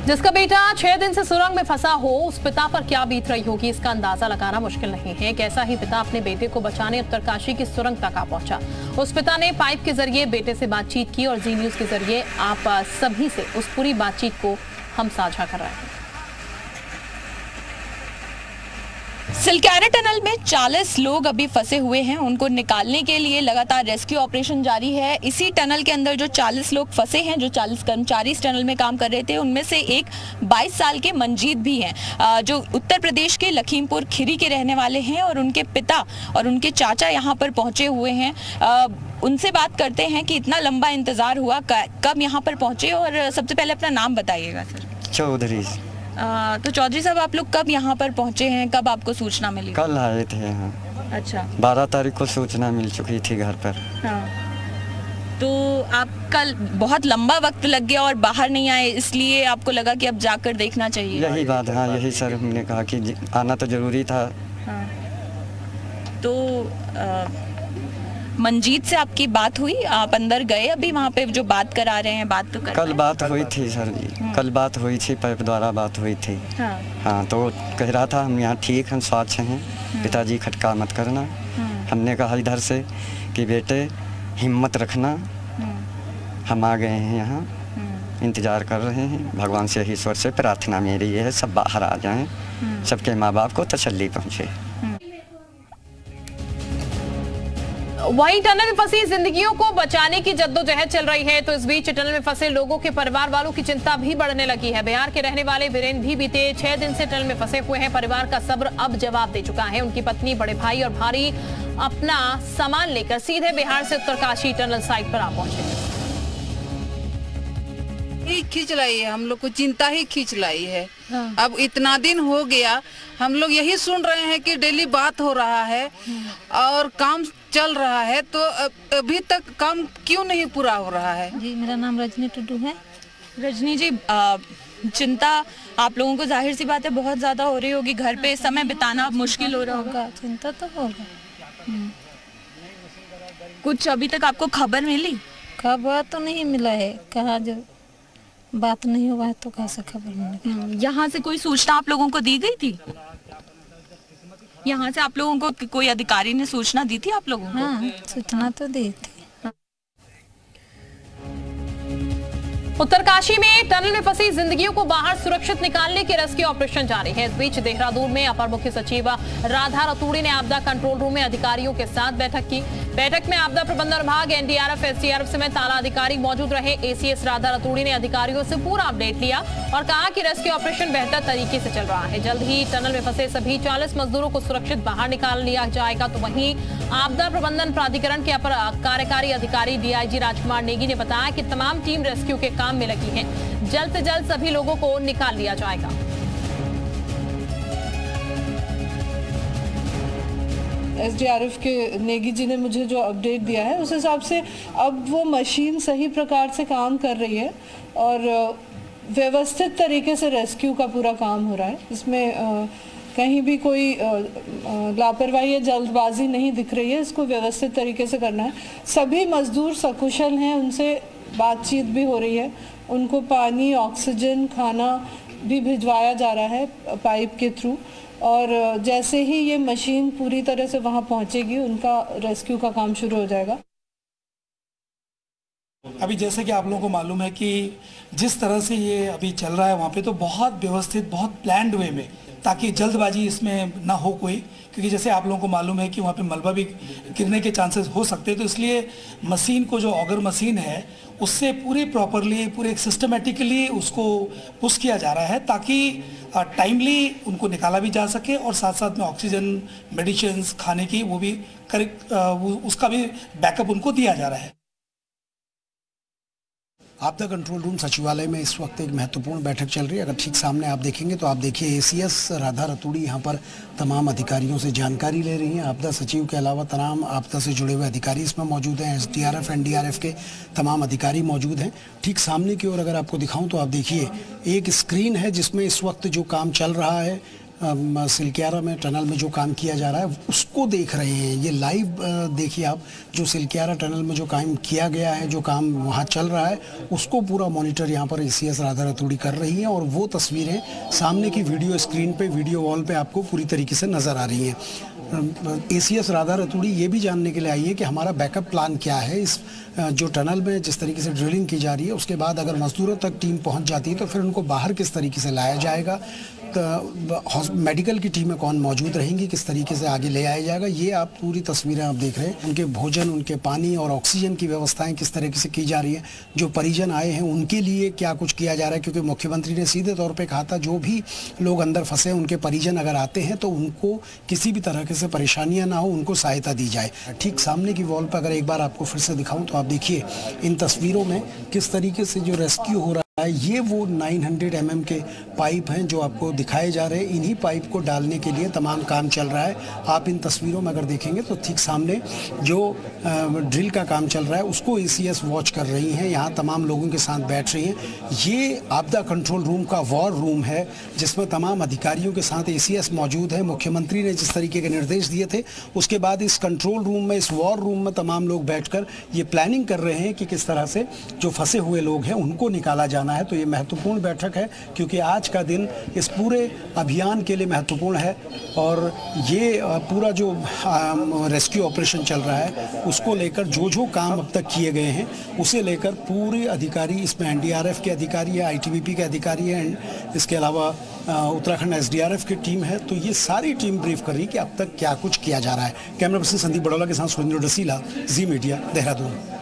जिसका बेटा 6 दिन से सुरंग में फंसा हो, उस पिता पर क्या बीत रही होगी, इसका अंदाजा लगाना मुश्किल नहीं है। कैसा ही पिता अपने बेटे को बचाने उत्तरकाशी की सुरंग तक आ पहुंचा। उस पिता ने पाइप के जरिए बेटे से बातचीत की और जी न्यूज के जरिए आप सभी से उस पूरी बातचीत को हम साझा कर रहे हैं। सिलक्यारा टनल में 40 लोग अभी फंसे हुए हैं। उनको निकालने के लिए लगातार रेस्क्यू ऑपरेशन जारी है। इसी टनल के अंदर जो 40 लोग फंसे हैं, जो 40 कर्मचारी इस टनल में काम कर रहे थे, उनमें से एक 22 साल के मंजीत भी हैं, जो उत्तर प्रदेश के लखीमपुर खीरी के रहने वाले हैं और उनके पिता और उनके चाचा यहाँ पर पहुँचे हुए हैं। उनसे बात करते हैं कि इतना लंबा इंतजार हुआ, कब यहाँ पर पहुँचे, और सबसे पहले अपना नाम बताइएगा सर। चौधरी। तो चौधरी साहब, आप लोग कब यहाँ पर पहुँचे हैं, कब आपको सूचना मिली? कल आए थे यहाँ। अच्छा। 12 तारीख को सूचना मिल चुकी थी घर पर। हाँ। तो आप कल बहुत लंबा वक्त लग गया और बाहर नहीं आए, इसलिए आपको लगा कि अब जाकर देखना चाहिए? यही बात, हाँ यही सर, हमने कहा कि आना तो जरूरी था। हाँ। तो मंजीत से आपकी बात हुई? आप अंदर गए अभी वहाँ पे जो बात करा रहे हैं? बात तो कर कल बात हुई थी सर जी, कल बात हुई थी, पाइप द्वारा बात हुई थी। हाँ, तो कह रहा था हम यहाँ ठीक हैं, स्वास्थ्य हैं, पिताजी खटका मत करना। हमने कहा इधर से कि बेटे हिम्मत रखना, हम आ गए हैं यहाँ, इंतजार कर रहे हैं। भगवान से, ईश्वर से प्रार्थना मेरी ये है सब बाहर आ जाएं, सबके माँ बाप को तसल्ली पहुँचे। वहीं टनल में फंसी जिंदगियों को बचाने की जद्दोजहद चल रही है, तो इस बीच टनल में फंसे लोगों के परिवार वालों की चिंता भी बढ़ने लगी है। बिहार के रहने वाले वीरेंद्र भी बीते 6 दिन से टनल में फंसे हुए हैं। परिवार का सब्र अब जवाब दे चुका है। उनकी पत्नी, बड़े भाई और भाई अपना सामान लेकर सीधे बिहार से उत्तरकाशी टनल साइट पर आ पहुंचे। खींच लाई है, हम लोग को चिंता ही खींच लाई है। अब इतना दिन हो गया, हम लोग यही सुन रहे हैं कि डेली बात हो रहा है और काम चल रहा है, तो अभी तक काम क्यों नहीं पूरा हो रहा है? जी, मेरा नाम रजनी टुडू है। रजनी जी, चिंता आप लोगों को जाहिर सी बात है बहुत ज्यादा हो रही होगी, घर पे समय बिताना मुश्किल हो रहा होगा। चिंता तो होगा। कुछ अभी तक आपको खबर मिली? खबर तो नहीं मिला है, कहा जो बात नहीं हुआ है तो कैसे खबर मिलेगी? यहाँ से कोई सूचना आप लोगों को दी गई थी? यहाँ से आप लोगों को कोई अधिकारी ने सूचना दी थी आप लोगों को? हाँ, सूचना तो दी थी। उत्तरकाशी में टनल में फंसी जिंदगियों को बाहर सुरक्षित निकालने की रेस्क्यू ऑपरेशन जारी है। इस बीच देहरादून में अपर मुख्य सचिव राधा रतूड़ी ने आपदा कंट्रोल रूम में अधिकारियों के साथ बैठक की। बैठक में आपदा प्रबंधन विभाग, एनडीआरएफ, एसडीआरएफ समेत आला अधिकारी मौजूद रहे। एसीएस राधा रतूड़ी ने अधिकारियों से पूरा अपडेट लिया और कहा कि रेस्क्यू ऑपरेशन बेहतर तरीके से चल रहा है। जल्द ही टनल में फंसे सभी 40 मजदूरों को सुरक्षित बाहर निकाल लिया जाएगा। तो वहीं आपदा प्रबंधन प्राधिकरण के अपर कार्यकारी अधिकारी डीआईजी राजकुमार नेगी ने बताया कि तमाम टीम रेस्क्यू के काम में लगी है। जल्द से जल्द सभी लोगों को निकाल लिया जाएगा। एसडीआरएफ के नेगी जी ने मुझे जो अपडेट दिया है उस हिसाब से अब वो मशीन सही प्रकार से काम कर रही है और व्यवस्थित तरीके से रेस्क्यू का पूरा काम हो रहा है। इसमें कहीं भी कोई लापरवाही या जल्दबाजी नहीं दिख रही है। इसको व्यवस्थित तरीके से करना है। सभी मजदूर सकुशल हैं, उनसे बातचीत भी हो रही है। उनको पानी, ऑक्सीजन, खाना भी भिजवाया जा रहा है पाइप के थ्रू, और जैसे ही ये मशीन पूरी तरह से वहां पहुंचेगी उनका रेस्क्यू का काम शुरू हो जाएगा। अभी जैसे कि आप लोगों को मालूम है कि जिस तरह से ये अभी चल रहा है वहाँ पे, तो बहुत व्यवस्थित, बहुत प्लान्ड वे में, ताकि जल्दबाजी इसमें ना हो कोई, क्योंकि जैसे आप लोगों को मालूम है कि वहाँ पे मलबा भी गिरने के चांसेस हो सकते हैं। तो इसलिए मशीन को, जो ऑगर मशीन है, उससे पूरी प्रॉपरली, पूरे सिस्टमेटिकली उसको पुश किया जा रहा है ताकि टाइमली उनको निकाला भी जा सके और साथ साथ में ऑक्सीजन, मेडिसिन्स, खाने की वो भी करेक्ट, उसका भी बैकअप उनको दिया जा रहा है। आपदा कंट्रोल रूम सचिवालय में इस वक्त एक महत्वपूर्ण बैठक चल रही है। अगर ठीक सामने आप देखेंगे तो आप देखिए एसीएस राधा रतूड़ी यहाँ पर तमाम अधिकारियों से जानकारी ले रही हैं। आपदा सचिव के अलावा तमाम आपदा से जुड़े हुए अधिकारी इसमें मौजूद हैं। एसडीआरएफ, एनडीआरएफ के तमाम अधिकारी मौजूद हैं। ठीक सामने की ओर अगर आपको दिखाऊं तो आप देखिए एक स्क्रीन है जिसमें इस वक्त जो काम चल रहा है सिलक्यारा में टनल में जो काम किया जा रहा है उसको देख रहे हैं। ये लाइव देखिए आप, जो सिलक्यारा टनल में जो काम किया गया है, जो काम वहाँ चल रहा है, उसको पूरा मॉनिटर यहाँ पर ACS राधा रतूड़ी कर रही हैं और वो तस्वीरें सामने की वीडियो स्क्रीन पे, वीडियो वॉल पे आपको पूरी तरीके से नज़र आ रही हैं। ACS राधा रतूड़ी ये भी जानने के लिए आई है कि हमारा बैकअप प्लान क्या है। इस जो टनल में जिस तरीके से ड्रिलिंग की जा रही है, उसके बाद अगर मजदूरों तक टीम पहुंच जाती है तो फिर उनको बाहर किस तरीके से लाया जाएगा, तो मेडिकल की टीमें कौन मौजूद रहेंगी, किस तरीके से आगे ले आया जाएगा, ये आप पूरी तस्वीरें आप देख रहे हैं। उनके भोजन, उनके पानी और ऑक्सीजन की व्यवस्थाएं किस तरीके से की जा रही है। जो परिजन आए हैं उनके लिए क्या कुछ किया जा रहा है, क्योंकि मुख्यमंत्री ने सीधे तौर पर कहा था जो भी लोग अंदर फंसे हैं, उनके परिजन अगर आते हैं तो उनको किसी भी तरह से परेशानियाँ ना हो, उनको सहायता दी जाए। ठीक सामने की वॉल पर अगर एक बार आपको फिर से दिखाऊँ तो आप देखिए इन तस्वीरों में किस तरीके से जो रेस्क्यू हो रहा है। ये वो 900 mm के पाइप हैं जो आपको दिखाए जा रहे हैं। इन्हीं पाइप को डालने के लिए तमाम काम चल रहा है। आप इन तस्वीरों में अगर देखेंगे तो ठीक सामने जो ड्रिल का काम चल रहा है उसको ACS वॉच कर रही हैं, यहाँ तमाम लोगों के साथ बैठ रही हैं। ये आपदा कंट्रोल रूम का वॉर रूम है जिसमें तमाम अधिकारियों के साथ ACS मौजूद है। मुख्यमंत्री ने जिस तरीके के निर्देश दिए थे, उसके बाद इस कंट्रोल रूम में, इस वॉर रूम में तमाम लोग बैठकर ये प्लानिंग कर रहे हैं कि किस तरह से जो फंसे हुए लोग हैं उनको निकाला जाना है। तो ये महत्वपूर्ण बैठक है क्योंकि आज का दिन इस पूरे अभियान के लिए महत्वपूर्ण है और ये पूरा जो रेस्क्यू ऑपरेशन चल रहा है उसको लेकर जो काम अब तक किए गए हैं उसे लेकर पूरे अधिकारी, इसमें NDRF के अधिकारी है, ITBP के अधिकारी हैं, इसके अलावा उत्तराखंड SDRF की टीम है। तो ये सारी टीम ब्रीफ कर रही है कि अब तक क्या कुछ किया जा रहा है। कैमरा पर्सन संदीप बड़ौला के साथ सुरेंद्र डसीला, जी मीडिया, देहरादून।